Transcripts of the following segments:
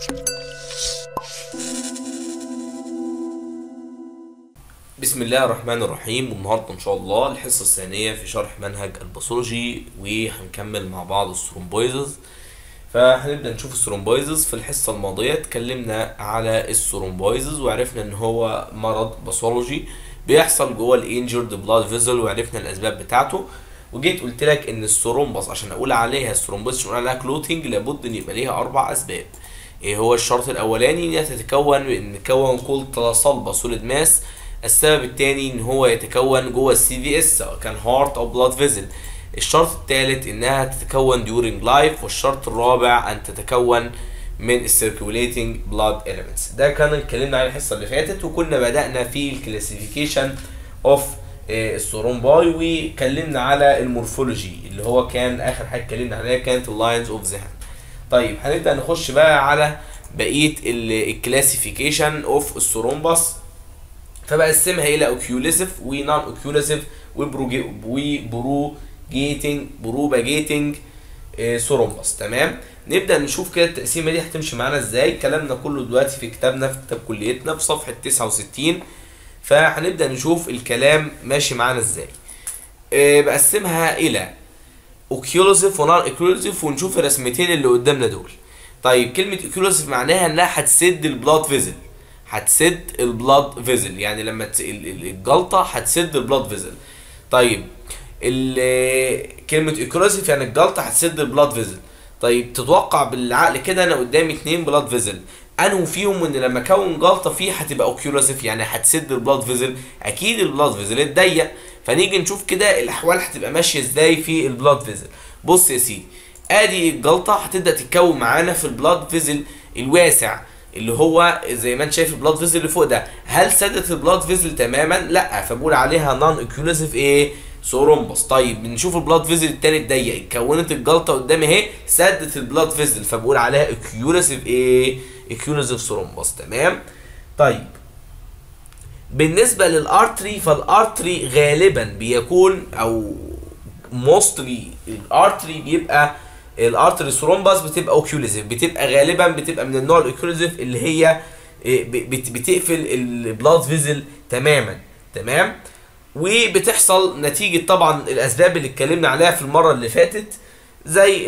بسم الله الرحمن الرحيم. والنهارده ان شاء الله الحصه الثانيه في شرح منهج الباثولوجي، وهنكمل مع بعض الثرومبويزز. فهنبدا نشوف الثرومبويزز. في الحصه الماضيه اتكلمنا على الثرومبويزز وعرفنا ان هو مرض باثولوجي بيحصل جوه الانجرد بلاد فيزل، وعرفنا الاسباب بتاعته. وجيت قلت لك ان الثرومبس عشان اقول عليها الثرومبويز، عشان اقول عليها كلوتنج، لابد ان يبقى ليها 4 اسباب. ايه هو الشرط الاولاني؟ انها تتكون كل صلبه سوليد ماس. السبب الثاني ان هو يتكون جوه السي في اس سواء كان هارت او بلاد فيزل. الشرط الثالث انها تتكون during life. والشرط الرابع ان تتكون من السيركوليتنج بلاد اليمنتس. ده كان اتكلمنا عليه الحصه اللي فاتت، وكنا بدانا في الكلاسيفيكيشن اوف الثرومباي، واتكلمنا على المورفولوجي اللي هو كان اخر حاجه اتكلمنا عليها كانت اللاينز اوف ذا هاند. طيب هنبدا نخش بقى على بقيه الكلاسيفيكيشن اوف الثرومبس. فبقسمها الى اوكيوليسيف ونون اوكيوليسيف وبروباجيتنج ثرومبس. تمام، نبدا نشوف كده التقسيمه دي هتمشي معانا ازاي. كلامنا كله دلوقتي في كتابنا، في كتاب كليتنا في صفحه 69. فهنبدا نشوف الكلام ماشي معانا ازاي. بقسمها الى اوكيوليسيف ونون اوكيوليسيف، ونشوف الرسمتين اللي قدامنا دول. طيب كلمه اوكيوليسيف معناها انها هتسد البلاد فيزل، هتسد البلاد فيزل، يعني لما الجلطه هتسد البلاد فيزل. طيب كلمه اوكيوليسيف يعني الجلطه هتسد البلاد فيزل. طيب تتوقع بالعقل كده انا قدامي 2 بلاد فيزل، انه فيهم ان لما اكون جلطه فيه هتبقى اوكيوليسيف يعني هتسد البلاد فيزل؟ اكيد البلاد فيزل الضيق. فنيجي نشوف كده الاحوال هتبقى ماشيه ازاي في البلاد فيزل. بص يا سيدي، ادي الجلطه هتبدا تتكون معانا في البلاد فيزل الواسع اللي هو زي ما انت شايف البلاد فيزل اللي فوق ده. هل سدت البلاد فيزل تماما؟ لا، فبقول عليها نون اوكيوليسيف ثرومبس. طيب بنشوف البلاد فيزل التاني الضيق، اتكونت الجلطه قدامي اهي سدت البلاد فيزل، فبقول عليها اوكيوليسيف اوكيوليسيف ثرومبس. تمام. طيب بالنسبه للارتري، فالارتري غالبا بيكون او موستلي الارتري بيبقى الارتري ثرومبس بتبقى اوكيوليسيف، بتبقى غالبا بتبقى من النوع الاوكيوليسيف اللي هي بتقفل البلاد فيزل تماما. تمام، وبتحصل نتيجه طبعا الاسباب اللي اتكلمنا عليها في المره اللي فاتت، زي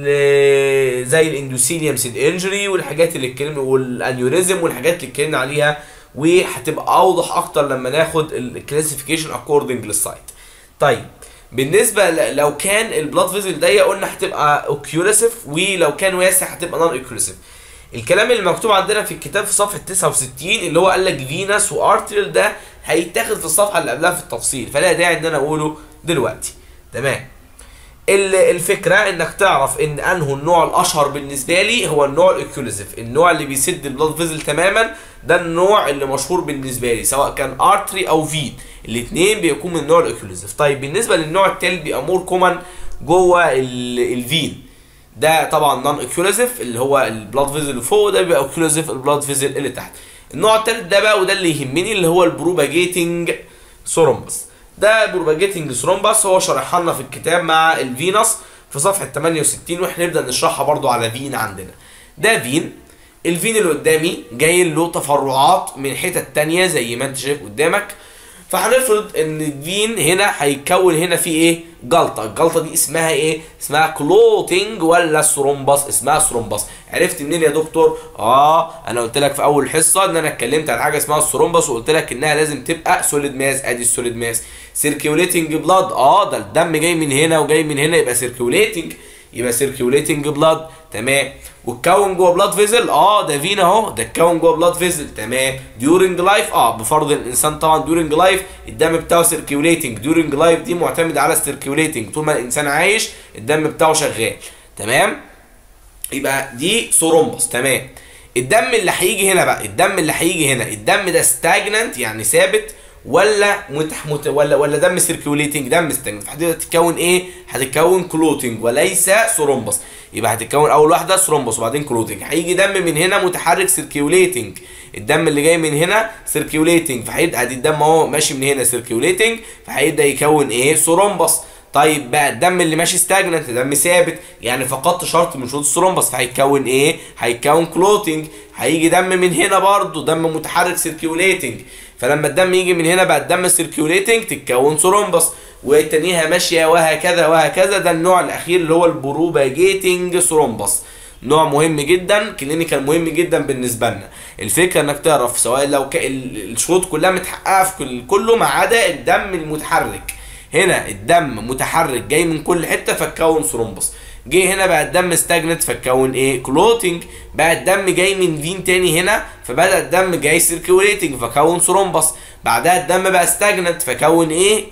الاندوثيليوم سيل انجري والحاجات اللي اتكلمنا، والانيوريزم والحاجات اللي اتكلمنا عليها، وهتبقى اوضح اكتر لما ناخد الكلاسيفيكيشن اكوردنج للسايت. طيب بالنسبه لو كان البلاد فيزل ضيق قلنا هتبقى اوكيوليسيف، ولو كان واسع هتبقى نون اوكيوليسيف. الكلام اللي مكتوب عندنا في الكتاب في صفحه 69 اللي هو قال لك فينس وارتريال ده هيتاخد في الصفحه اللي قبلها في التفصيل، فلا داعي ان انا اقوله دلوقتي. تمام، الفكره انك تعرف ان انه النوع الاشهر بالنسبه لي هو النوع الاوكيوليسيف، النوع اللي بيسد البلاد فيزل تماما، ده النوع اللي مشهور بالنسبه لي سواء كان ارتري او فين، الاثنين بيكون من النوع الاوكيوليسيف. طيب بالنسبه للنوع الثالث بيبقى مور كومن جوه الفين، ده طبعا نون اوكيوليسيف اللي هو البلاد فيزل اللي فوق، ده بيبقى اوكيوليسيف البلاد فيزل اللي تحت. النوع الثالث ده بقى وده اللي يهمني اللي هو البروباجيتنج ثرومبس. ده بروباجيتنج ثرومبس هو شرحها لنا في الكتاب مع الفينس في صفحه 68، واحنا نبدا نشرحها برضو على فين عندنا. ده فين، الفين اللي قدامي جاي له تفرعات من حتت تانية زي ما انت شايف قدامك. فهنفرض ان الفين هنا هيتكون هنا في جلطه، الجلطه دي اسمها اسمها كلوتنج ولا ثرومبس؟ اسمها ثرومبس. عرفت منين يا دكتور؟ انا قلت لك في اول حصه ان انا اتكلمت عن حاجه اسمها الثرومبس، وقلت لك انها لازم تبقى سوليد ماس. ادي السوليد ماس. سيركيوليتنج بلاد، ده الدم جاي من هنا وجاي من هنا، يبقى سيركيوليتنج، يبقى سيركيوليتنج بلاد. تمام، واتكون جوه بلاد فيزل، ده فينا اهو، ده اتكون جوه بلاد فيزل. تمام، ديورنج لايف، بفرض الانسان طبعا ديورنج لايف الدم بتاعه سيركيوليتنج. ديورنج لايف دي معتمده على السيركيوليتنج، طول ما الانسان عايش الدم بتاعه شغال. تمام، يبقى دي ثرومبس. تمام، الدم اللي هيجي هنا بقى، الدم اللي هيجي هنا، الدم ده ستاجننت يعني ثابت ولا ولا دم سيركيوليتنج؟ دم ستاجننت. هتتكون هتتكون كلوتنج وليس ثرومبس. يبقى هتتكون اول واحده ثرومبس وبعدين كلوتنج. هيجي دم من هنا متحرك سيركيوليتنج، الدم اللي جاي من هنا سيركيوليتنج، فهيبقى ادي الدم اهو ماشي من هنا سيركيوليتنج، فهيبدا يكون ثرومبس. طيب بقى الدم اللي ماشي ستاجننت دم ثابت، يعني فقدت شرط من شروط الثرومبس، فهيتكون ايه؟ هيتكون كلوتنج. هيجي دم من هنا برضو دم متحرك سيركيوليتنج، فلما الدم يجي من هنا بقى الدم سيركيوليتنج تتكون ثرومبس، والتانيها ماشيه وهكذا وهكذا. ده النوع الاخير اللي هو البروباجيتنج ثرومبس، نوع مهم جدا كلينيكال، مهم جدا بالنسبه لنا. الفكره انك تعرف سواء لو الشروط كلها متحققه في كله ما عدا الدم المتحرك. هنا الدم متحرك جاي من كل حته فتكون ثرومبس، جه هنا بقى الدم ستاجنت فتكون ايه؟ كلوتنج. بقى الدم جاي من فين تاني هنا فبدا الدم جاي سيركيوليتنج فكون ثرومبس. بعدها الدم بقى ستاجنت فكون ايه؟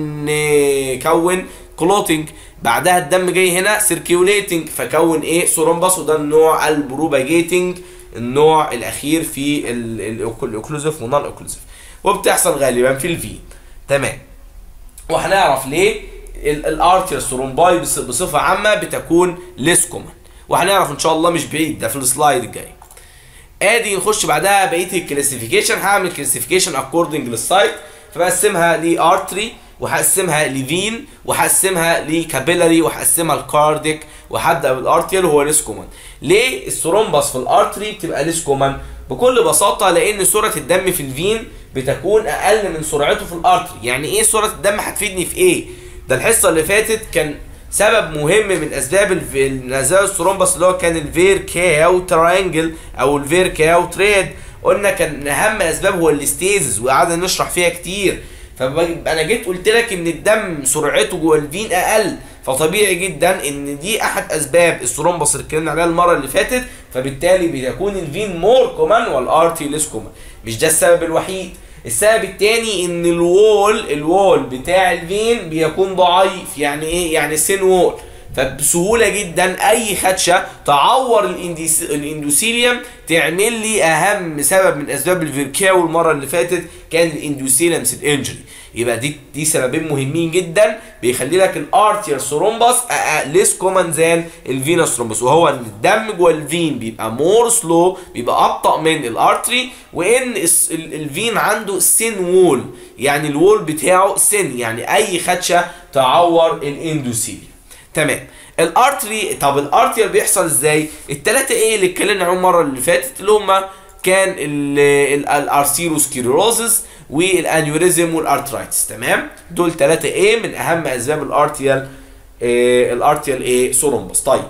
كون كلوتنج. بعدها الدم جاي هنا سيركيوليتنج فكون ايه؟ ثرومبس. وده النوع البروباجيتنج، النوع الاخير في الاوكلوزيف ونون اوكلوزيف، وبتحصل غالبا في الفين. تمام. وهنعرف ليه الارتيال ثرومباي بصفه عامه بتكون ليس كومن، وهنعرف ان شاء الله مش بعيد، ده في السلايد الجاي. ادي نخش بعدها بقيه الكلاسيفيكيشن. هعمل كلاسيفيكيشن اكوردنج للسايت، فبقسمها لارتري، وهقسمها لفين، وهقسمها لكابيلاري، وهقسمها لكارديك، وهبدا بالارتيال وهو ليس كومن. ليه الثرومبس في الارتري بتبقى ليس كومن؟ بكل بساطه لان سرعه الدم في الفين بتكون اقل من سرعته في الارتري. يعني ايه سرعه الدم؟ هتفيدني في ايه؟ ده الحصه اللي فاتت كان سبب مهم من اسباب الثرومبس اللي هو كان الفيركاو ترينجل او الفيركاو تريد. قلنا كان من اهم اسباب هو الاستيزز، وقعدنا نشرح فيها كتير. فانا جيت قلت لك ان الدم سرعته جوه الفين اقل، فطبيعي جدا ان دي احد اسباب الثرومبس اللي اتكلمنا عليها المره اللي فاتت، فبالتالي بيكون الفين مور كومن والارتي ليس كومن. مش ده السبب الوحيد. السبب الثاني ان الوول بتاع الفين بيكون ضعيف. يعني ايه؟ يعني سين وول، فبسهوله جدا اي خدشه تعور الاندوثيليوم تعمل لي اهم سبب من اسباب الفيركاو المره اللي فاتت كان الاندوثيليوم سيل انجري. يبقى دي سببين مهمين جدا بيخلي لك الارتيال ثرومبس ليس كومن ذان الفينوس ثرومبس، وهو ان الدم جوه الفين بيبقى مور سلو، بيبقى ابطا من الارتري، وان الفين عنده سين وول، يعني الوول بتاعه سن، يعني اي خدشه تعور الاندوثيليوم. تمام. الارتري، طب الارتيال بيحصل ازاي؟ الثلاثه ايه اللي اتكلمنا عنهم المره اللي فاتت اللي هم كان الارثيروسكليروزس والانيوريزم والارترايتس. تمام. دول 3 ايه من اهم اسباب الارتيال ايه ثرومبس. طيب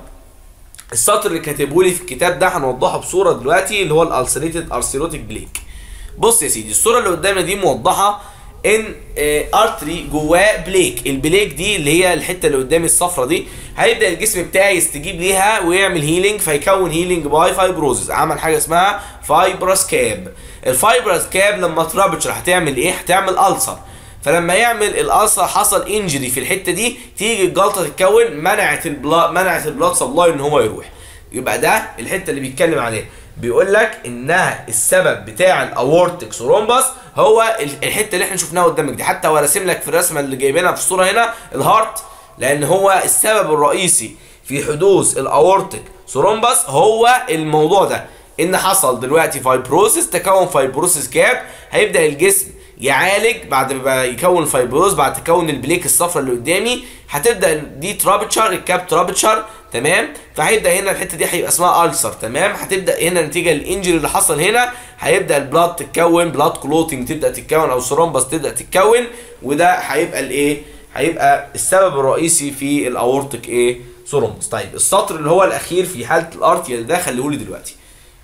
السطر اللي كاتبه لي في الكتاب ده هنوضحه بصوره دلوقتي اللي هو الالسريتد ارثيروتيك بليك. بص يا سيدي، الصوره اللي قدامنا دي موضحه ان ارتري جواه بليك. البليك دي اللي هي الحته اللي قدامي الصفرة دي، هيبدا الجسم بتاعي يستجيب ليها ويعمل هيلينج، فيكون هيلينج باي فايبروزز. عمل حاجه اسمها فايبرس كاب. الفايبرس كاب لما ترابتشر هتعمل ايه؟ هتعمل ألسر. فلما يعمل الألسر حصل انجري في الحته دي، تيجي الجلطه تتكون، منعت البلاد سبلاي ان هو يروح. يبقى ده الحته اللي بيتكلم عليها، بيقول لك انها السبب بتاع الاورتيك ثرومبس هو الحته اللي احنا شفناها قدامك دي. حتى هو راسم لك في الرسمه اللي جايبينها في الصوره هنا الهارت، لان هو السبب الرئيسي في حدوث الاورتيك ثرومبس هو الموضوع ده، ان حصل دلوقتي فايبروسيس، تكون فايبروسيس كاب. هيبدا الجسم يعالج بعد ما يكون الفايبروز، بعد تكون البليك الصفراء اللي قدامي هتبدا دي ترابتشر، الكاب ترابتشر. تمام. فهيبدا هنا الحته دي هيبقى اسمها ألسر. تمام. هتبدا هنا نتيجه للانجري اللي حصل هنا هيبدا البلاد تتكون، بلاد كلوتنج تبدا تتكون او ثرومبس تبدا تتكون، وده هيبقى الايه؟ هيبقى السبب الرئيسي في الاورتيك ايه؟ ثرومبس. طيب السطر اللي هو الاخير في حاله الارتيال ده خليهولي دلوقتي،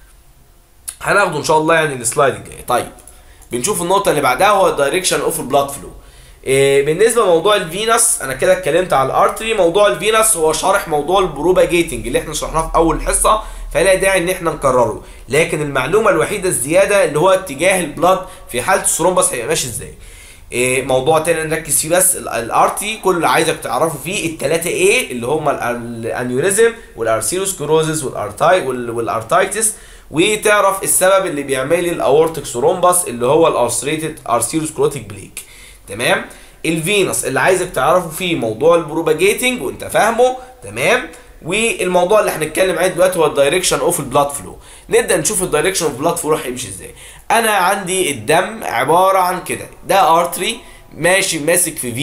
هناخده ان شاء الله يعني السلايد الجاي. طيب بنشوف النقطه اللي بعدها هو الدايركشن اوف البلاد فلو. بالنسبه لموضوع الفينس، انا كده اتكلمت على الارتري. موضوع الفينس هو شارح موضوع البروباجيتنج اللي احنا شرحناه في اول حصه، فلا داعي ان احنا نكرره. لكن المعلومه الوحيده الزياده اللي هو اتجاه البلاد في حاله الثرومبس هيبقى ماشي ازاي. موضوع تاني نركز فيه بس، الارتي كل اللي عايزك تعرفه فيه الثلاثه ايه اللي هم الانيوريزم والارثيروسكليروزس والارتايتس، وتعرف السبب اللي بيعمل لي الاورتيك ثرومبس اللي هو الارثريتد ارثيروسكليروتيك بليك. تمام. الفينس اللي عايزك تعرفه فيه موضوع البروباجيتنج وانت فاهمه. تمام. والموضوع اللي هنتكلم عليه دلوقتي هو الدايركشن اوف البلاد فلو. نبدا نشوف الدايركشن اوف البلاد فلو هيمشي ازاي. انا عندي الدم عباره عن كده، ده ارتري ماشي ماسك في فين،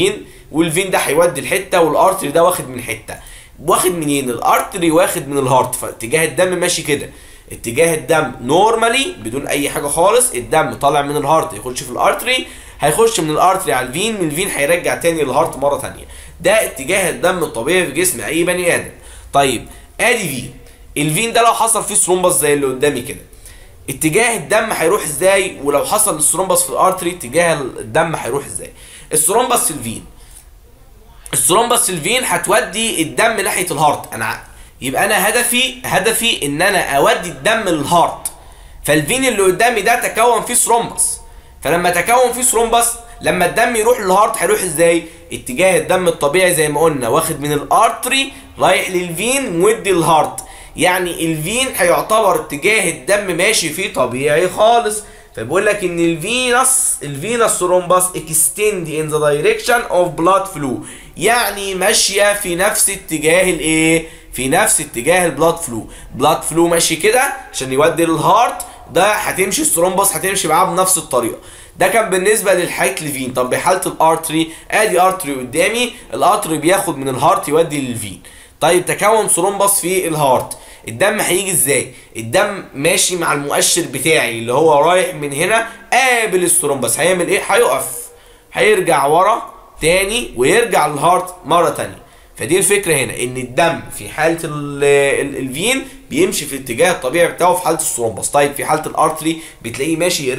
والفين ده هيودي الحته، والارتري ده واخد من حته. واخد منين؟ الارتري واخد من الهارت، فاتجاه الدم ماشي كده. اتجاه الدم نورمالي بدون اي حاجه خالص، الدم طالع من الهارت يخش في الارتري، هيخش من الارتري على الفين، من الفين هيرجع تاني للهارت مره ثانيه. ده اتجاه الدم الطبيعي في جسم اي بني ادم. طيب ادي فين، الفين ده لو حصل فيه ثرومبس زي اللي قدامي كده، اتجاه الدم هيروح ازاي؟ ولو حصل الثرومبس في الارتري اتجاه الدم هيروح ازاي؟ الثرومبس في الفين، الثرومبس في الفين هتودي الدم ناحيه الهارت. يبقى انا هدفي ان انا اودي الدم للهارت، فالفين اللي قدامي ده تكون فيه ثرومبس، فلما تكون فيه ثرومبس لما الدم يروح للهارت هيروح ازاي؟ اتجاه الدم الطبيعي زي ما قلنا واخد من الارتري رايح للفين مودي للهارت، يعني الفين هيعتبر اتجاه الدم ماشي فيه طبيعي خالص. فبيقول لك ان الفينس ثرومبس extend in the direction of blood flow، يعني ماشيه في نفس اتجاه الايه؟ في نفس اتجاه البلاد فلو. بلاد فلو ماشي كده عشان يودي للهارت، ده هتمشي الثرومبس هتمشي معاه بنفس الطريقه. ده كان بالنسبه للحاله الفين. طب بحاله الارتري، ادي ارتري قدامي، الارتري بياخد من الهارت يودي للفين. طيب تكون ثرومبس في الهارت، الدم هيجي ازاي؟ الدم ماشي مع المؤشر بتاعي اللي هو رايح من هنا قابل الثرومبس، هيعمل ايه؟ هيقف، هيرجع ورا تاني ويرجع للهارت مره تانيه. فدي الفكره هنا، ان الدم في حاله الفين بيمشي في الاتجاه الطبيعي بتاعه في حاله الثرومبس. طيب في حاله الارتري بتلاقيه ماشي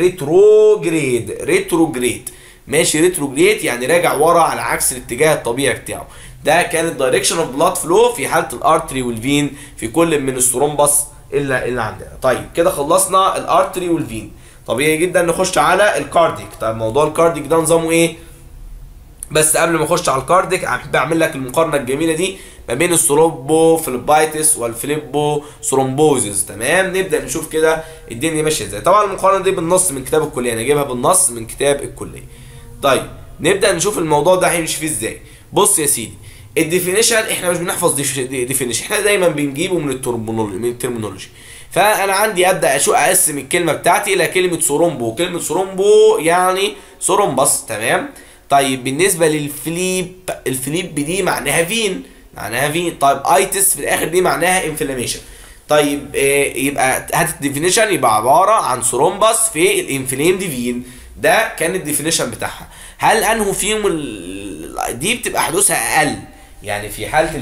ريتروجريد، ماشي ريتروجريد يعني راجع ورا على عكس الاتجاه الطبيعي بتاعه. ده كان الدايركشن اوف بلاد فلو في حاله الارتري والفين في كل من الثرومبس اللي عندنا. طيب كده خلصنا الارتري والفين، طبيعي جدا نخش على الكارديك. طيب موضوع الكارديك ده نظامه ايه؟ بس قبل ما اخش على الكارديك بعمل لك المقارنه الجميله دي ما بين الثرومبو فليبايتس والفليبو ثرومبوزيس. تمام، نبدا نشوف كده الدنيا ماشيه ازاي. طبعا المقارنه دي بالنص من كتاب الكليه، انا جايبها بالنص من كتاب الكليه. طيب نبدا نشوف الموضوع ده هيمشي فيه ازاي. بص يا سيدي، الديفينيشن احنا مش بنحفظ ديفينيشن، احنا دايما بنجيبه من الترمينولوجي. فانا عندي ابدا اقسم الكلمه بتاعتي الى كلمه ثرومبو، كلمه ثرومبو يعني ثرومبس. تمام. طيب بالنسبه للفليب، الفليب دي معناها فين، طيب ايتس في الاخر دي معناها انفلاميشن. طيب يبقى هات الديفينيشن، يبقى عباره عن ثرومبس في الانفليمد فين. ده كان الديفينيشن بتاعها. هل انه فيهم دي بتبقى حدوثها اقل، يعني في حاله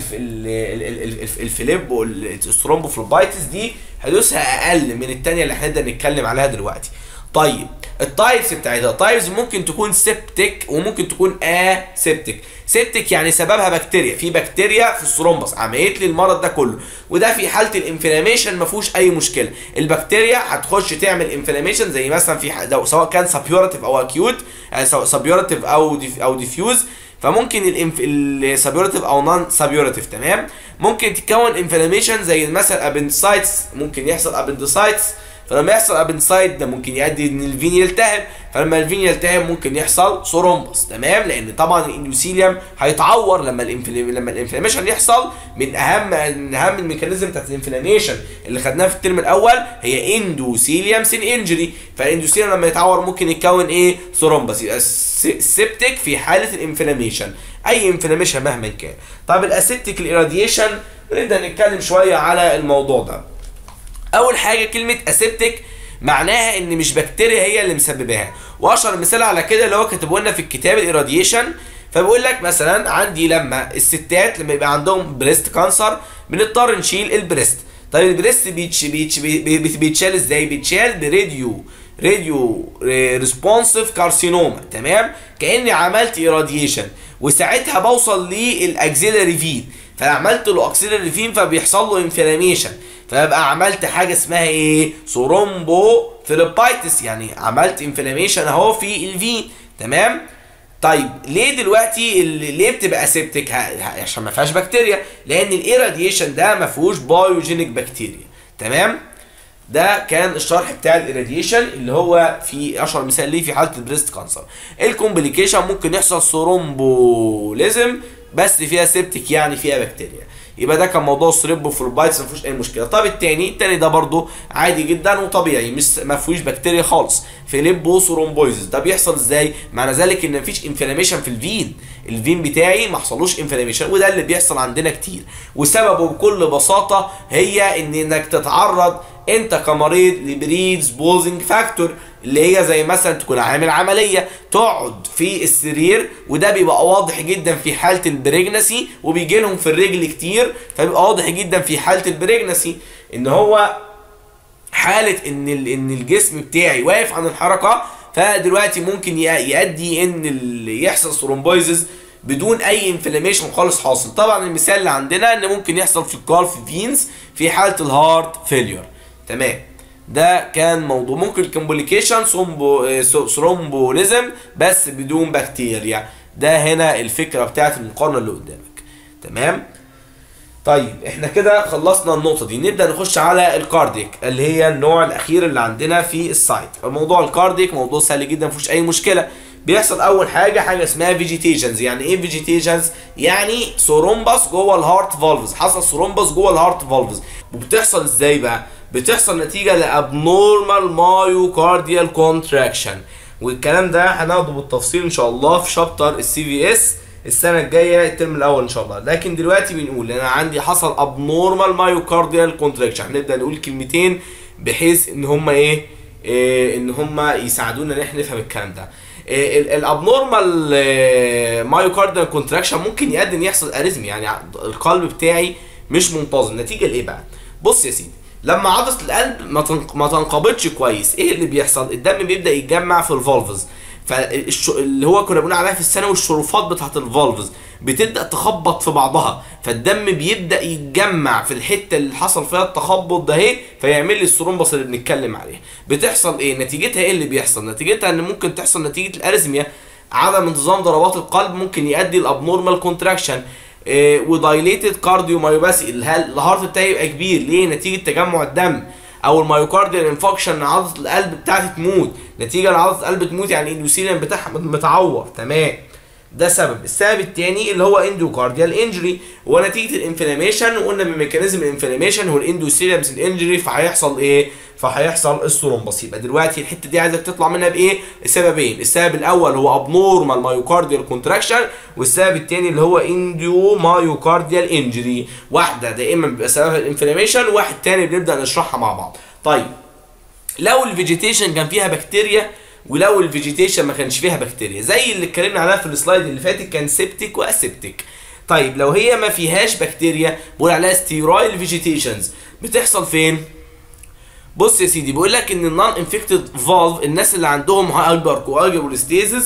الفليب والثرومبوفلوبايتس دي حدوثها اقل من الثانيه اللي هنبدا نتكلم عليها دلوقتي. طيب التايبس بتاعتها، التايبس ممكن تكون سيبتيك وممكن تكون اسيبتيك. سيبتيك يعني سببها بكتيريا، في بكتيريا في الثرومبس عملت لي المرض ده كله، وده في حاله الانفلاميشن ما فيهوش اي مشكله. البكتيريا هتخش تعمل انفلاميشن زي مثلا في سواء كان سابيوراتيف او اكيوت، يعني سواء سابيوراتيف او ديفيوز، فممكن السابيوراتيف او نون سابيوراتيف. تمام، ممكن تتكون انفلاميشن زي مثلا ابندسايتس، ممكن يحصل ابندسايتس، فلما يحصل ابندسايت ده ممكن يؤدي ان الفين يلتهب، فلما الفين يلتهب ممكن يحصل ثرومبس. تمام، لان طبعا الاندوثيليوم هيتعور لما الانفلاميشن يحصل. من اهم الميكانيزم بتاعت الانفلاميشن اللي خدناها في الترم الاول هي اندوثيليوم سين انجري، فالاندوثيليوم لما يتعور ممكن يتكون ايه؟ ثرومبس. يبقى السيبتيك في حاله الانفلاميشن، اي انفلاميشن مهما كان. طب الاسيبتيك الاراديشن، نبدا نتكلم شويه على الموضوع ده. اول حاجه كلمه اسيبتيك معناها ان مش بكتيريا هي اللي مسبباها، واشهر مثال على كده اللي هو كاتبه لنا في الكتاب الاراديشن. فبيقول لك مثلا عندي لما الستات لما يبقى عندهم بريست كانسر بنضطر نشيل البريست. طيب البريست بيتشال ازاي؟ بيتشال براديو ريسبونسيف كارسينوما. تمام، كاني عملت ايراديشن، وساعتها بوصل للاكسيلاري فين، فعملت له اكسيلاري فين فبيحصل له انفلاميشن، فيبقى عملت حاجه اسمها ايه؟ ثرومبو فيليبايتس، يعني عملت انفلاميشن اهو في الفين. تمام. طيب ليه دلوقتي ليه بتبقى اسيبتيك؟ عشان ما فيهاش بكتيريا، لان الايراديشن ده ما فيهوش بايوجينيك بكتيريا. تمام، ده كان الشرح بتاع الاراديشن اللي هو في اشهر مثال ليه في حاله البريست كانسر. الكومبليكيشن ممكن يحصل ثرومبوليزم بس فيها سيبتيك، يعني فيها بكتيريا. يبقى ده كان موضوع الثرومبوفلوبايتس ما فيهوش اي مشكله. طب التاني ده برده عادي جدا وطبيعي، مش ما فيهوش بكتيريا خالص، فيليبوثرومبويزس. ده بيحصل ازاي؟ معنى ذلك ان مفيش انفلاميشن في الفين بتاعي ما حصلوش انفلاميشن، وده اللي بيحصل عندنا كتير، وسببه بكل بساطه هي انك تتعرض انت كمريض لبريدز بوزنج فاكتور، اللي هي زي مثلا تكون عامل عمليه تقعد في السرير، وده بيبقى واضح جدا في حاله البريجنسي، وبيجي لهم في الرجل كتير، فبيبقى واضح جدا في حاله البريجنسي ان هو حاله ان الجسم بتاعي واقف عن الحركه، فدلوقتي ممكن يؤدي ان يحصل ثرومبويزز بدون اي انفلاميشن خالص حاصل. طبعا المثال اللي عندنا ان ممكن يحصل في الكالف فينز في حاله الهارت فيلير. تمام، ده كان موضوع. ممكن كومبليكيشن ثرومبوليزم بس بدون بكتيريا. ده هنا الفكره بتاعت المقارنه اللي قدامك. تمام. طيب احنا كده خلصنا النقطه دي، نبدا نخش على الكارديك اللي هي النوع الاخير اللي عندنا في السايت. موضوع الكارديك موضوع سهل جدا مفيهوش اي مشكله. بيحصل اول حاجه اسمها فيجيتيشنز. يعني ايه فيجيتيشنز؟ يعني ثرومبس جوه الهارت فالفز، حصل ثرومبس جوه الهارت فالفز. وبتحصل ازاي بقى؟ بتحصل نتيجه لابنورمال مايوكارديال كونتراكشن، والكلام ده هناخده بالتفصيل ان شاء الله في شابتر السي في اس السنه الجايه الترم الاول ان شاء الله. لكن دلوقتي بنقول انا عندي حصل ابنورمال مايوكارديال كونتراكشن. هنبدا نقول كلمتين بحيث ان هم ان هم يساعدونا ان احنا نفهم الكلام ده. الابنورمال مايوكارديال كونتراكشن ممكن يؤدي ان يحصل اريزمي، يعني القلب بتاعي مش منتظم. نتيجه لايه بقى؟ بص يا سيدي، لما عضله القلب ما تنقبضش كويس، ايه اللي بيحصل؟ الدم بيبدا يتجمع في الفالفز، فاللي هو كنا بنقول عليها في الثانوي الشرفات بتاعت الفالفز بتبدا تخبط في بعضها، فالدم بيبدا يتجمع في الحته اللي حصل فيها التخبط ده اهي، فيعمل لي الثرومبس اللي بنتكلم عليها. بتحصل ايه نتيجتها؟ ايه اللي بيحصل نتيجتها؟ ان ممكن تحصل نتيجه الاريزميا عدم انتظام ضربات القلب، ممكن يؤدي لابنورمال كونتراكشن ودايليتد كارديومايوباثي. الهارت بتاعي يبقى كبير ليه؟ نتيجه تجمع الدم. او المايوكارديال انفكشن، عضله القلب بتاعتي تموت، نتيجه لعضله القلب تموت يعني الاندوثيليوم بتاعها متعور. تمام، ده سبب. السبب الثاني اللي هو اندوكارديال انجري، ونتيجه الانفلاميشن، وقلنا بميكانيزم الانفلاميشن هو الاندوثيليومز الانجري، فهيحصل ايه؟ فهيحصل الثرومبس. يبقى دلوقتي الحته دي عايزك تطلع منها بايه؟ السببين. السبب الاول هو ابنورمال مايوكارديال كونتراكشن، والسبب الثاني اللي هو اندو مايوكارديال انجري. واحده دائما بيبقى سببها الانفلاميشن، وواحد ثاني بنبدا نشرحها مع بعض. طيب لو الفيجيتيشن كان فيها بكتيريا ولو الفيجيتيشن ما كانش فيها بكتيريا، زي اللي اتكلمنا عليها في السلايد اللي فاتت، كان سيبتيك واسيبتيك. طيب لو هي ما فيهاش بكتيريا بقول عليها ستيرايل فيجيتيشنز. بتحصل فين؟ بص يا سيدي، بيقول لك ان النون انفكتد فالف، الناس اللي عندهم هايبر كواجولوستيزيس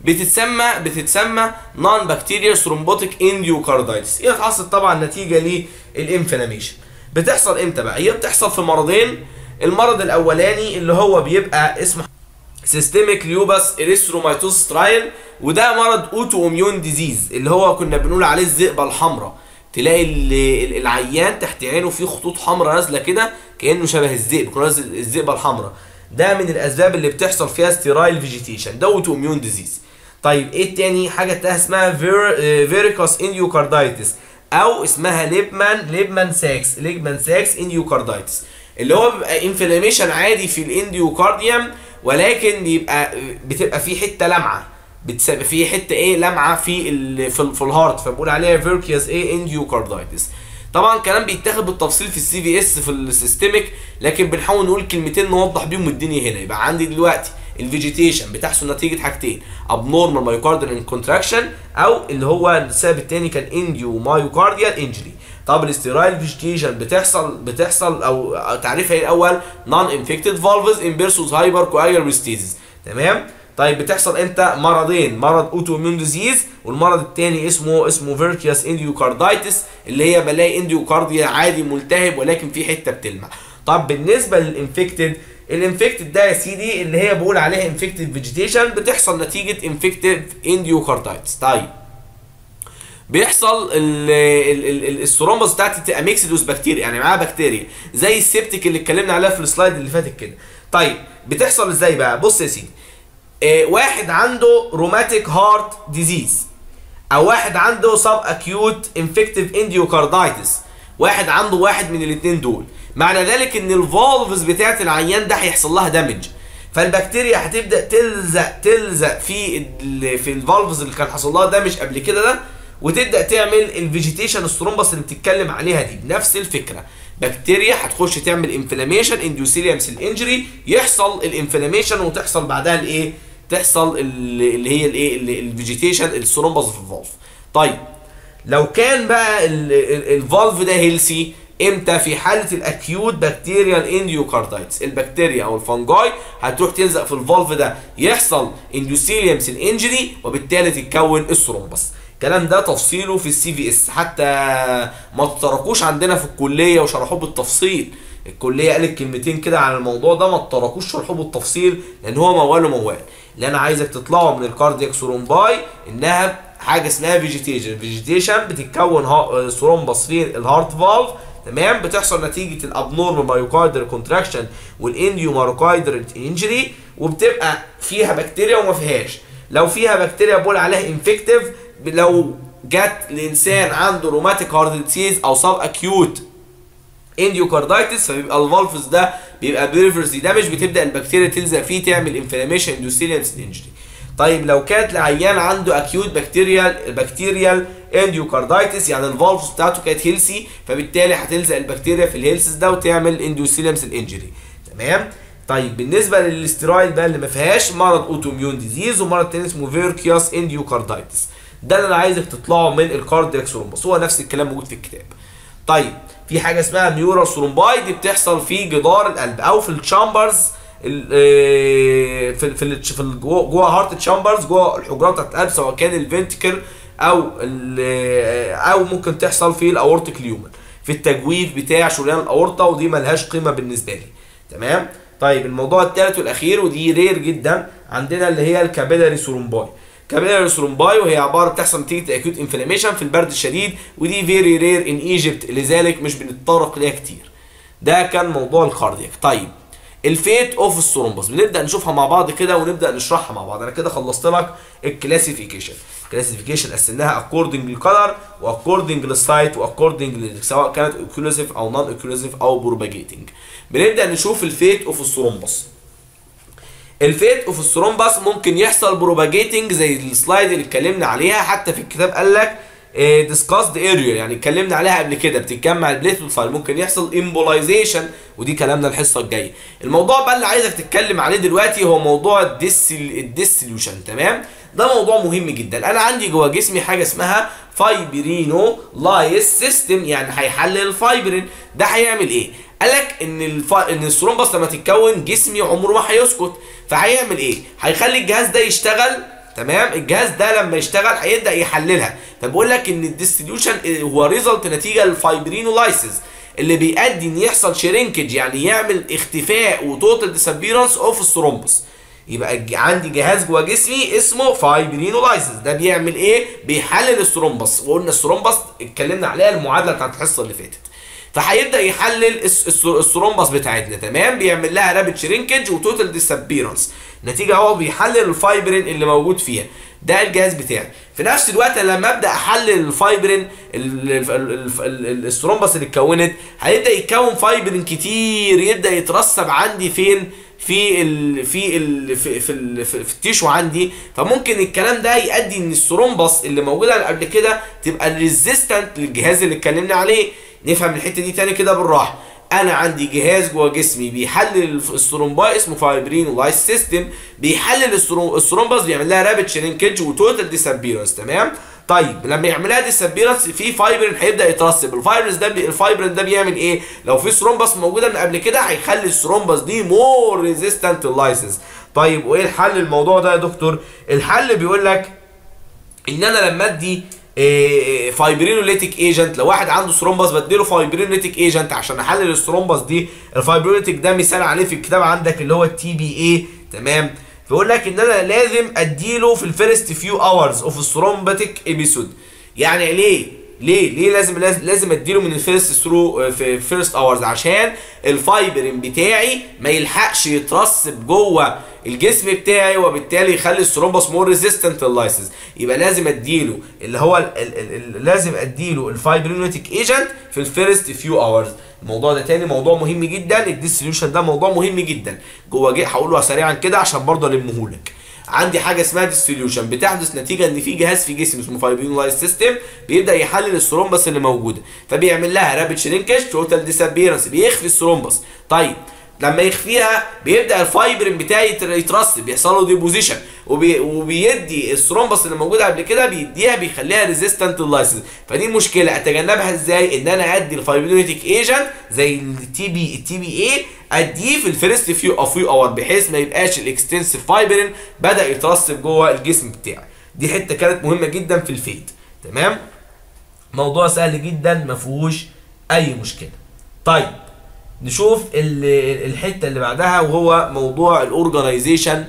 بتتسمى نون بكتيريا ثرومبوتيك انديوكاردايتس. هي حصلت طبعا نتيجه للانفلاميشن. بتحصل امتى بقى؟ هي بتحصل في مرضين. المرض الاولاني اللي هو بيبقى اسمه سيستميك ليوباس اريثرومايتوس ترايل، وده مرض اوتو اميون ديزيز اللي هو كنا بنقول عليه الذئبه الحمراء. تلاقي العيان تحت عينه فيه خطوط حمراء نازله كده كانه شبه الذئب، كنا الذئبه الحمراء. ده من الاسباب اللي بتحصل فيها ستيرايل فيجيتيشن، ده اوتو اميون ديزيز. طيب ايه التاني؟ حاجه اسمها فيريكوس انديوكاردايتس، او اسمها ليبمان ساكس انديوكاردايتس، اللي هو بيبقى انفلاميشن عادي في الانديوكارديوم، ولكن بتبقى في حته لمعه، بتسبب في حته لمعه في الهارت، فبنقول عليها فيركيوس انديوكاردايتس. طبعا كلام بيتاخد بالتفصيل في السي في اس في السيستميك، لكن بنحاول نقول كلمتين نوضح بيهم الدنيا هنا. يبقى عندي دلوقتي الفيجيتيشن بتحصل نتيجه حاجتين، ابنورمال مايوكارديال كونتراكشن، او اللي هو السبب الثاني كان انديو مايوكارديال انجري. طب الاستيرايل فيجيتيشن بتحصل او تعريفها ايه الاول؟ نون انفكتد فالفز ان بيرسوس هايبر كواجولوستيزيس. تمام. طيب بتحصل امتى؟ مرضين، مرض اوتو اميون ديزيز، والمرض الثاني اسمه فيركيوس انديوكاردايتس، اللي هي بلاقي انديوكارديا عادي ملتهب ولكن في حته بتلمع. طب بالنسبه الانفكتد ده يا سيدي اللي هي بقول عليها انفكتد فيجيتيشن، بتحصل نتيجه انفكتد انديوكاردايتس. طيب بيحصل الثرومبس بتاعتي تبقى ميكسد بكتيريا، يعني معاها بكتيريا زي السيبتيك اللي اتكلمنا عليها في السلايد اللي فاتت كده. طيب بتحصل ازاي بقى؟ بص يا سيدي، واحد عنده روماتيك هارت ديزيز، او واحد عنده سب اكيوت انفكتيف انديوكاردايتس، واحد عنده واحد من الاثنين دول، معنى ذلك ان الفالفز بتاعت العيان ده هيحصل لها دامج، فالبكتيريا هتبدا تلزق في الفالفز اللي كان حصل لها دامج قبل كده ده، وتبدا تعمل الفيجيتيشن الثرومبس اللي بتتكلم عليها دي. بنفس الفكره، بكتيريا هتخش تعمل انفلاميشن اندوثيليوم سيل انجري، يحصل الانفلاميشن وتحصل بعدها الايه؟ تحصل اللي هي الايه؟ الفيجيتيشن الثرومبس في الفالف. طيب لو كان بقى الفالف ده هيلسي امتى؟ في حاله الاكيوت بكتيريال انديوكاردايتس، البكتيريا او الفنجاي هتروح تلزق في الفالف ده، يحصل اندوثيليوم سيل انجري، وبالتالي تتكون الثرومبس. الكلام ده تفصيله في السي في اس، حتى ما تتركوش عندنا في الكليه وشرحوه بالتفصيل. الكليه قالت كلمتين كده عن الموضوع ده، ما تتركوش شرحوه بالتفصيل، لان هو موال وموال. اللي انا عايزك تطلعوا من الكاردياك ثرومباي انها حاجه اسمها فيجيتيشن بتتكون ثرومبس في الهارت فالف، تمام، بتحصل نتيجه الابنورمال مايوكاردال كونتراكشن والانديو مايوكاردال انجري، وبتبقى فيها بكتيريا وما فيهاش. لو فيها بكتيريا بقول عليها انفكتيف، لو جت لانسان عنده روماتيك هارت ديزيز او سب اكيوت انديوكاردايتس، فبيبقى الفالفز ده بيبقى بيرفرسلي دامج، بتبدا البكتيريا تلزق فيه تعمل انفلاميشن اندوثيليوم سيل انجري. طيب لو كانت العيان عنده اكيوت بكتيريال انديوكاردايتس، يعني الفالفز بتاعته كانت هيلسي، فبالتالي هتلزق البكتيريا في الهيلسز ده وتعمل اندوثيليوم سيل انجري، تمام. طيب بالنسبه للاستيرويد بقى اللي ما فيهاش، مرض اوتوميون ديزيز، ومرض تاني اسمه فيركيوس انديوكاردايتس. ده اللي انا عايزك تطلعه من الكاردياك ثرومبس، هو نفس الكلام موجود في الكتاب. طيب في حاجه اسمها ميورال ثرومباي، دي بتحصل في جدار القلب او في التشامبرز، في جوه هارت تشامبرز، جوه الحجرات بتاعت القلب، سواء كان الفنتكل او ممكن تحصل في الاورتيك ليومن، في التجويف بتاع شريان الاورطه، ودي ملهاش قيمه بالنسبه لي، تمام. طيب الموضوع الثالث والاخير، ودي رير جدا عندنا، اللي هي الكابيلاري ثرومباي. كابيلاري ثرومباي وهي عباره بتحصل نتيجه اكيوت انفلاميشن في البرد الشديد، ودي فيري رير ان ايجيبت، لذلك مش بنتطرق ليها كتير. ده كان موضوع الكاردياك. طيب الفيت اوف الثرومبس بنبدا نشوفها مع بعض كده ونبدا نشرحها مع بعض. انا كده خلصت لك الكلاسيفيكيشن. الكلاسيفيكيشن قسمناها اكوردنج للكلر واكوردنج للسايت واكوردنج سواء كانت اوكلوسيف او نون اوكلوسيف او بروباجيتنج. بنبدا نشوف الفيت اوف الثرومبس. الفيت اوف الثرومبس ممكن يحصل بروباجيتنج زي السلايد اللي اتكلمنا عليها، حتى في الكتاب قال لك ديسكاسد اريا، يعني اتكلمنا عليها قبل كده، بتتجمع البليت والفايل، ممكن يحصل امبولايزيشن، ودي كلامنا الحصه الجايه. الموضوع بقى اللي عايزك تتكلم عليه دلوقتي هو موضوع الديسليوشن، تمام. ده موضوع مهم جدا. انا عندي جوه جسمي حاجه اسمها فايبرينو لايس سيستم، يعني هيحلل الفايبرين. ده هيعمل ايه؟ قالك ان الثرومبس لما تتكون جسمي عمره ما هيسكت، فهيعمل ايه؟ هيخلي الجهاز ده يشتغل، تمام. الجهاز ده لما يشتغل هيبدا يحللها. فبقول لك ان الديستريبيوشن هو ريزلت نتيجه للفايبرينولايسيس، اللي بيؤدي ان يحصل شرينكج، يعني يعمل اختفاء وتوتال ديسابيرنس اوف الثرومبس. يبقى عندي جهاز جوه جسمي اسمه فايبرينولايسيس، ده بيعمل ايه؟ بيحلل الثرومبس، وقلنا الثرومبس اتكلمنا عليها المعادله بتاعت الحصه اللي فاتت. فهيبدا يحلل الثرومبس بتاعتنا، تمام، بيعمل لها رابيد شرينكج وتوتال ديسابيرنس، نتيجه هو بيحلل الفايبرين اللي موجود فيها. ده الجهاز بتاعي. في نفس الوقت لما ابدا احلل الفايبرين الثرومبس اللي اتكونت، هيبدا يتكون فايبرين كتير، يبدا يترسب عندي فين؟ في التيشو عندي. فممكن الكلام ده يؤدي ان الثرومبس اللي موجوده قبل كده تبقى ريزيستنت للجهاز اللي اتكلمنا عليه. نفهم الحته دي تاني كده بالراحه. انا عندي جهاز جوه جسمي بيحلل الثرومباي اسمه فايبرينولايز سيستم، بيحلل الثرومبس، بيعمل لها رابيد شرينكج وتوتال ديسابيرنس، تمام. طيب لما يعملها ديسابيرنس في فايبرين هيبدا يترسب. الفايبرين ده بيعمل ايه؟ لو في ثرومبس موجوده من قبل كده هيخلي الثرومبس دي مور ريزيستنت لللايسيس. طيب وايه الحل الموضوع ده يا دكتور؟ الحل بيقول لك ان انا لما ادي فايبرينوليتيك ايجنت، لو واحد عنده ثرومبس بديله فايبرينوليتيك ايجنت عشان احلل الثرومبس دي. الفايبرينوليتيك ده مثال عليه في الكتاب عندك اللي هو التي بي اي، تمام. بيقول لك ان انا لازم اديله في الفيرست فيو اورز اوف الثرومباتيك ابيسود. يعني ليه؟ ليه لازم اديله من الفيرست ثرو في فيرست اورز؟ عشان الفايبرين بتاعي ما يلحقش يترسب جوه الجسم بتاعي، وبالتالي يخلي الثرومبس مور ريزيستنت لللايسيس. يبقى لازم اديله اللي هو لازم اديله الفايبرينوتيك ايجنت في الفيرست فيو اورز. الموضوع ده تاني موضوع مهم جدا، الديسوليوشن ده موضوع مهم جدا جوه هقوله سريعا كده عشان برضه المهولك. عندي حاجه اسمها ديستريبيوشن بتحدث نتيجه ان في جهاز في جسم اسمه فايبرينولايز سيستم بيبدا يحلل الثرومبس اللي موجوده، فبيعمل لها رابيد شرينكج توتال ديسابيرنس، بيخفي الثرومبس. طيب لما يخفيها بيبدا الفايبرين بتاعي يترسب، بيحصل له ديبوزيشن، وبيدي الثرومبس اللي موجوده قبل كده بيخليها ريزيستنت لللايسيس. فدي مشكله اتجنبها ازاي؟ ان انا ادي الفايبرينوتيك ايجنت زي التي بي اي اديه في الفيرست فيو اور، بحيث ما يبقاش الاكستنسيف فايبرين بدا يترسب جوه الجسم بتاعي. دي حته كانت مهمه جدا في الفيد. تمام، موضوع سهل جدا ما فيهوش اي مشكله. طيب نشوف الحته اللي بعدها، وهو موضوع الاورجنايزيشن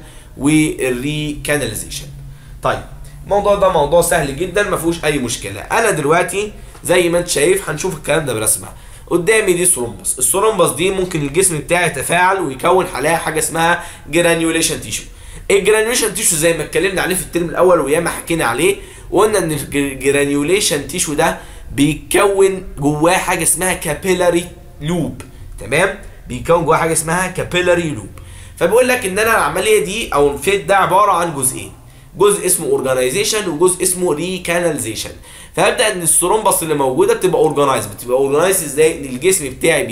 والريكاناليزيشن. طيب الموضوع ده موضوع سهل جدا ما فيهوش اي مشكله. انا دلوقتي زي ما انت شايف هنشوف الكلام ده برسمه. قدامي دي ثرومبس، الثرومبس دي ممكن الجسم بتاعي يتفاعل ويكون عليها حاجه اسمها جرانيوليشن تيشو. الجرانيوليشن تيشو زي ما اتكلمنا عليه في الترم الاول وياما حكينا عليه، وقلنا ان الجرانيوليشن تيشو ده بيكون جواه حاجه اسمها كابيلاري لوب. تمام، بيكون جواه حاجه اسمها كابيلاري لوب. فبيقول لك ان انا العمليه دي او الفيد ده عباره عن جزئين، جزء اسمه اورجانيزيشن وجزء اسمه ريكاناليزيشن. فهبدا ان الثرومبس اللي موجوده بتبقى اورجانايز ازاي؟ ان الجسم بتاعي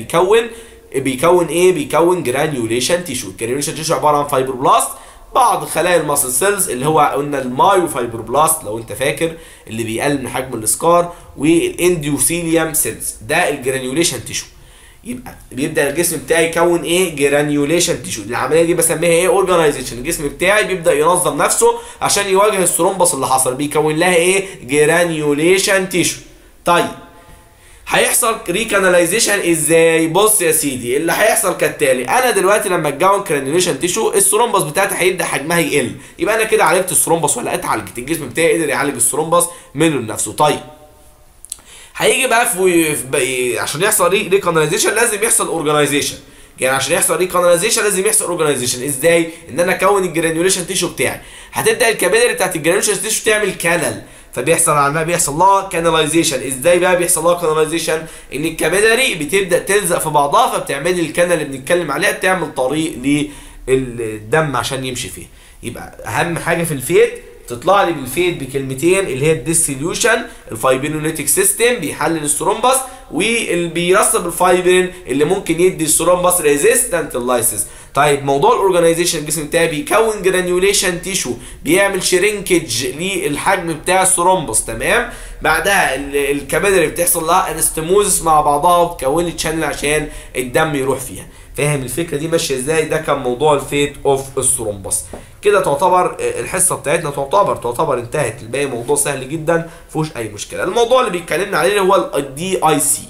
بيكون ايه؟ بيكون جرانيوليشن تيشو. الجرانيوليشن تيشو عباره عن فايبروبلاست، بعض خلايا الماسل سيلز اللي هو قلنا المايو فايبروبلاست لو انت فاكر اللي بيقلل من حجم الاسكار، والاندوثيليوم سيلز، ده الجرانيوليشن تيشو. يبقى بيبدا الجسم بتاعي يكون ايه؟ جرانيوليشن تيشو. العمليه دي بسميها ايه؟ اورجانيزيشن. الجسم بتاعي بيبدا ينظم نفسه عشان يواجه الثرومبس اللي حصل، بيكون لها ايه؟ جرانيوليشن تيشو. طيب هيحصل ريكاناليزيشن ازاي؟ بص يا سيدي، اللي هيحصل كالتالي. انا دلوقتي لما اتكون جرانيوليشن تيشو الثرومبس بتاعتي هيبدا حجمها يقل، يبقى انا كده عالجت الثرومبس ولا اتعالجت؟ الجسم بتاعي قدر يعالج الثرومبس منه لنفسه. طيب هيجي بقى عشان يحصل ريكاناليزيشن لازم يحصل اورجانيزيشن. يعني عشان يحصل ريكاناليزيشن لازم يحصل اورجانيزيشن. ازاي؟ ان انا اكون الجرانيوليشن تيشو بتاعي، هتبدا الكابيلاري بتاعت الجرانيوليشن تيشو تعمل كانال، بيحصل لها كاناليزيشن. ازاي بقى بيحصل لها كاناليزيشن؟ ان الكابيلاري بتبدا تلزق في بعضها، فبتعمل لي الكانال اللي بنتكلم عليها، بتعمل طريق للدم عشان يمشي فيه. يبقى اهم حاجه في الفيد تطلع لي بالفيد بكلمتين، اللي هي الديسوليوشن، الفايبرينوليتيك سيستم بيحلل الثرومبس وبيرسب الفايبرين اللي ممكن يدي الثرومبس ريزيستنت لللايسيس. طيب موضوع الاورجانيزيشن، الجسم بتاعي بيكون جرانيوليشن تيشو، بيعمل شرينكج للحجم بتاع الثرومبس. تمام، بعدها الكابيلاري بتحصل لها انستموزس مع بعضها وبتكون لي تشانل عشان الدم يروح فيها. فاهم الفكره دي ماشيه ازاي؟ ده كان موضوع الفيت اوف الثرومبس. كده تعتبر الحصه بتاعتنا تعتبر انتهت. الباقي موضوع سهل جدا مفيهوش اي مشكله. الموضوع اللي بيتكلمنا عليه هو الدي اي سي،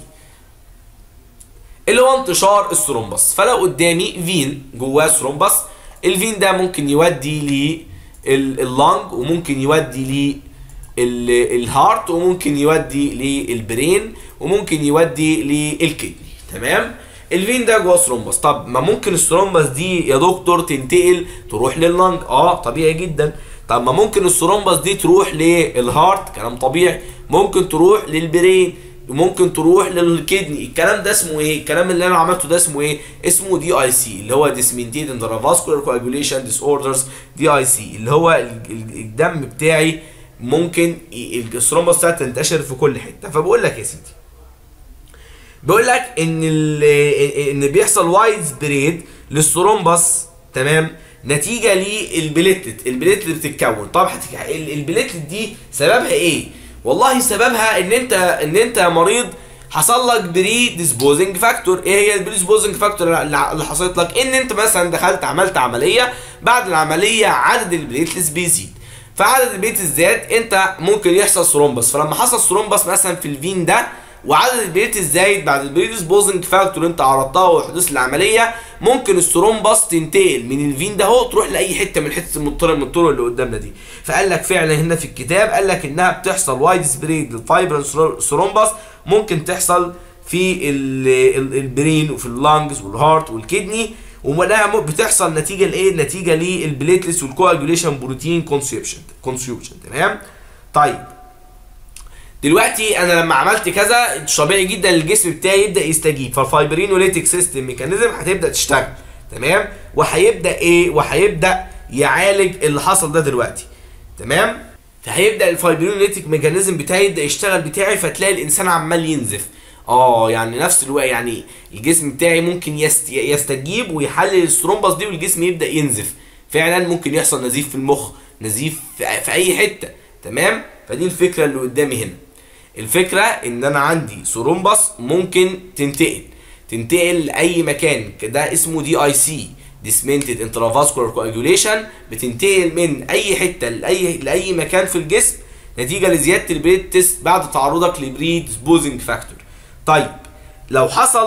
اللي هو انتشار الثرومبس. فلو قدامي فين جواه ثرومبس، الفين ده ممكن يودي لللنج، وممكن يودي للهارت، وممكن يودي للبرين، وممكن يودي للكدني. تمام، الفين ده جوه ثرومبس. طب ما ممكن الثرومبس دي يا دكتور تنتقل تروح لللنج؟ طبيعي جدا. طب ما ممكن الثرومبس دي تروح للهارت؟ كلام طبيعي. ممكن تروح للبرين، ممكن تروح للكدني. الكلام ده اسمه ايه؟ الكلام اللي انا عملته ده اسمه ايه؟ اسمه دي اي سي، اللي هو ديسمنتيد انترافاسكولار كواجوليشن ديس اوردرز. دي اي سي اللي هو الدم بتاعي ممكن الثرومبس بتاعتي تنتشر في كل حته. فبقول لك يا سيدي، بيقول لك ان بيحصل وايد سبريد للثرومبس، تمام، نتيجه للبليتلت. البليتلت بتتكون. طب البليتلت دي سببها ايه؟ والله سببها ان انت مريض حصل لك بري ديسبوزنج فاكتور. ايه هي البري ديسبوزنج فاكتور اللي حصلت لك؟ ان انت مثلا دخلت عملت عمليه، بعد العمليه عدد البليتلتس بيزيد، فعدد البليتلتس زاد، انت ممكن يحصل ثرومبس. فلما حصل ثرومبس مثلا في الفين ده، وعدد البليت الزايد بعد البريدسبوزنج فاكتور انت عرضتها وحدوث العمليه، ممكن الثرومبس تنتقل من الفين ده اهو تروح لاي حته من حته من الطرق اللي قدامنا دي. فقال لك فعلا هنا في الكتاب قال لك انها بتحصل وايد سبريد للفايبرين ثرومبس، ممكن تحصل في البرين وفي اللانجز والهارت والكدني، ومنها بتحصل نتيجه لايه؟ نتيجه للبليتلس والكواجوليشن بروتين كونسيوبشن. تمام؟ طيب دلوقتي انا لما عملت كذا طبيعي جدا الجسم بتاعي يبدا يستجيب، فالفايبرينوليتيك سيستم ميكانيزم هتبدا تشتغل. تمام؟ وهيبدا ايه؟ وهيبدا يعالج اللي حصل ده دلوقتي. تمام؟ فهيبدا الفايبرينوليتيك ميكانيزم بتاعي يبدا يشتغل بتاعي، فتلاقي الانسان عمال ينزف. يعني نفس الوقت يعني الجسم بتاعي ممكن يستجيب ويحلل الثرومبس دي والجسم يبدا ينزف. فعلا ممكن يحصل نزيف في المخ، نزيف في اي حته. تمام؟ فدي الفكره اللي قدامي هنا. الفكره ان انا عندي ثرومبس ممكن تنتقل لاي مكان، ده اسمه دي اي سي، ديسمنتد انترافاسكولار كواجوليشن، بتنتقل من اي حته لاي مكان في الجسم نتيجه لزياده البليتس بعد تعرضك لبريدسبوزنج فاكتور. طيب لو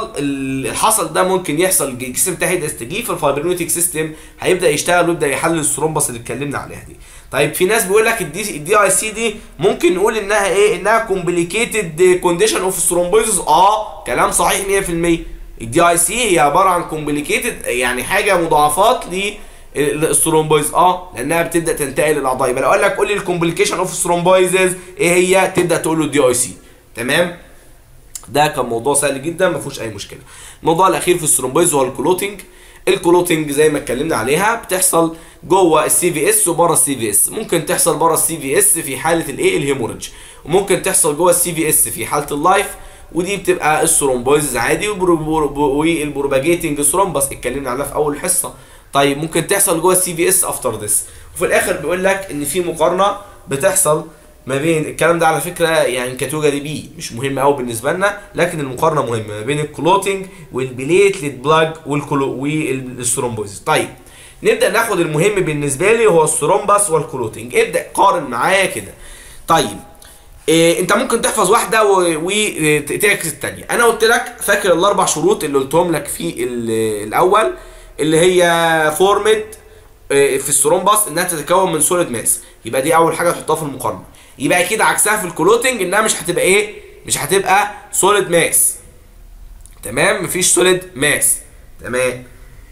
حصل ده ممكن يحصل الجسم بتاعي يستجيب، فالفايبرينوليتيك سيستم هيبدا يشتغل ويبدا يحلل الثرومبس اللي اتكلمنا عليها دي. طيب في ناس بيقول لك الدي اي سي دي ممكن نقول انها ايه؟ انها كومبليكيتد كونديشن اوف ثرومبوزس. كلام صحيح 100%. الدي اي سي هي عباره عن كومبليكيتد، يعني حاجه مضاعفات للثرومبوز، لانها بتبدا تنتقل للاعضاء. يبقى لو قال لك قول لي الكومبليكيشن اوف ثرومبوزز ايه هي، تبدا تقول له الدي اي سي. تمام؟ ده كان موضوع سهل جدا ما فيهوش اي مشكله. الموضوع الاخير في الثرومبوز هو الكلوتنج. الكلوتنج زي ما اتكلمنا عليها بتحصل جوه السي في اس وبره السي في اس. ممكن تحصل بره السي في اس في حاله الايه؟ الهيموريدج. وممكن تحصل جوه السي في اس في حاله اللايف، ودي بتبقى الثرومبوز عادي والبروباجيتنج ثرومبس اتكلمنا عليها في اول حصه. طيب ممكن تحصل جوه السي في اس افتر ذس. وفي الاخر بيقول لك ان في مقارنه بتحصل ما بين الكلام ده، على فكره يعني كاتيجوري بي مش مهم قوي بالنسبه لنا، لكن المقارنه مهمه ما بين الكلوتنج والبليتلت بلاج والثرومبوز. طيب نبدا ناخد المهم بالنسبه لي هو الثرومبس والكلوتنج. ابدا قارن معايا كده. طيب انت ممكن تحفظ واحده وتعكس الثانيه. انا قلت لك فاكر الاربع شروط اللي قلتهم لك في الاول، اللي هي فورمت في الثرومبس انها تتكون من سوليد ماس. يبقى دي اول حاجه تحطها في المقارنه. يبقى اكيد عكسها في الكلوتنج انها مش هتبقى ايه؟ مش هتبقى سوليد ماس. تمام؟ مفيش سوليد ماس. تمام؟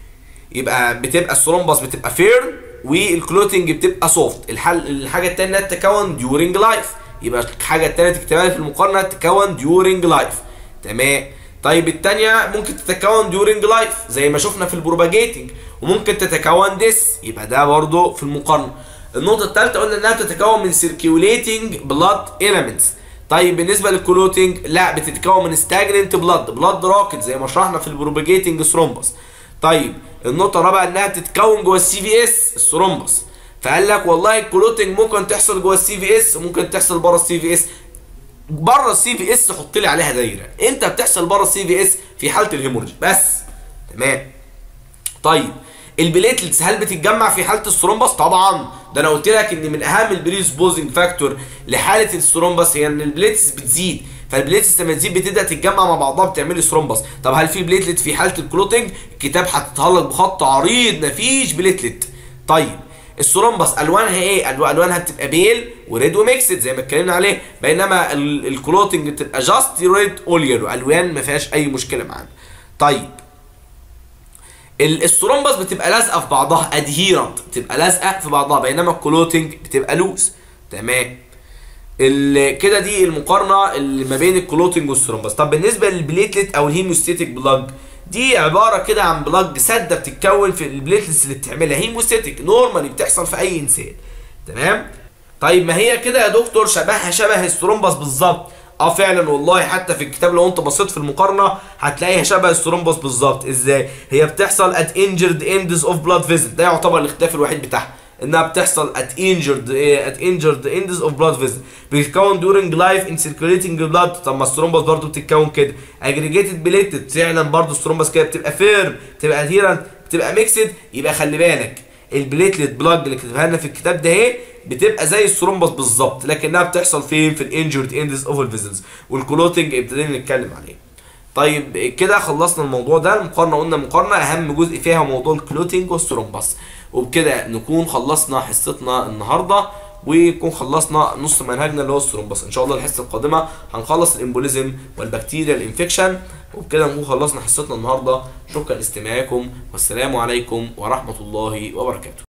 يبقى بتبقى الثرومبس بتبقى فيرم والكلوتنج بتبقى سوفت. الحاجه الثانيه تتكون ديورنج لايف. يبقى الحاجه الثانيه تكتبها في المقارنه تتكون ديورنج لايف. تمام؟ طيب الثانيه ممكن تتكون ديورنج لايف زي ما شفنا في البروباجيتنج، وممكن تتكون ديس، يبقى ده برضه في المقارنه. النقطه الثالثه قلنا انها بتتكون من سيركيوليتنج بلاد اليمنتس. طيب بالنسبه للكلوتنج لا، بتتكون من ستاجننت بلاد راكد زي ما شرحنا في البروباجيتنج ثرومبس. طيب النقطه الرابعه انها تتكون جوه السي في اس الثرومبس. فقال لك والله الكلوتنج ممكن تحصل جوه السي في اس وممكن تحصل بره السي في اس. بره السي في اس حط لي عليها دايره، انت بتحصل بره السي في اس في حاله الهيموريج بس. تمام؟ طيب البليتلتس هل بتتجمع في حاله الثرومبس؟ طبعا، ده انا قلت لك ان من اهم البريسبوزنج فاكتور لحاله الثرومبس هي ان البليتلتس بتزيد، فالبليتلتس لما تزيد بتبدا تتجمع مع بعضها بتعمل لي ثرومبس. طب هل في بليتلت في حاله الكلوتنج؟ الكتاب حاططها لك بخط عريض مفيش بليتلت. طيب الثرومبس الوانها ايه؟ الوانها بتبقى بيل وريد وميكسد زي ما اتكلمنا عليه، بينما الكلوتنج بتبقى جاست ريد اول يلو، الوان ما فيهاش اي مشكله معانا. طيب الثرومبس بتبقى لازقه في بعضها، ادهيرنت، بتبقى لازقه في بعضها، بينما الكلوتنج بتبقى لوز. تمام؟ كده دي المقارنه اللي ما بين الكلوتنج والثرومبس. طب بالنسبه للبليتلت او الهيموستاتيك بلاج، دي عباره كده عن بلاج سده بتتكون في البليتلتس اللي بتعملها هيموستاتيك، نورمالي بتحصل في اي انسان. تمام؟ طيب ما هي كده يا دكتور شبهها شبه الثرومبس بالظبط. فعلا والله، حتى في الكتاب لو انت بصيت في المقارنه هتلاقيها شبه الثرومبس بالظبط. ازاي؟ هي بتحصل at injured ends of blood vessel، ده يعتبر الاختلاف الوحيد بتاعها، انها بتحصل at injured ends of blood vessel، بتتكون during life in circulating blood. طب ما الثرومبس برضه بتتكون كده. aggregated platelet، فعلا برضه الثرومبس كده بتبقى فيرم، بتبقى adherent، بتبقى ميكسد. يبقى خلي بالك البليتلت بلاج اللي كتبها لنا في الكتاب ده اهي بتبقى زي الثرومبس بالظبط، لكنها بتحصل فين؟ في الانجورد اندز اوف الفيزلز. والكلوتنج ابتدينا نتكلم عليه. طيب كده خلصنا الموضوع ده. المقارنه قلنا مقارنه اهم جزء فيها موضوع الكلوتنج والثرومبس. وبكده نكون خلصنا حصتنا النهارده، ويكون خلصنا نص منهجنا اللي هو الثرومبس. ان شاء الله الحصه القادمه هنخلص الامبوليزم والبكتيريا الانفكشن. وبكده نكون خلصنا حصتنا النهارده. شكرا لاستماعكم، والسلام عليكم ورحمه الله وبركاته.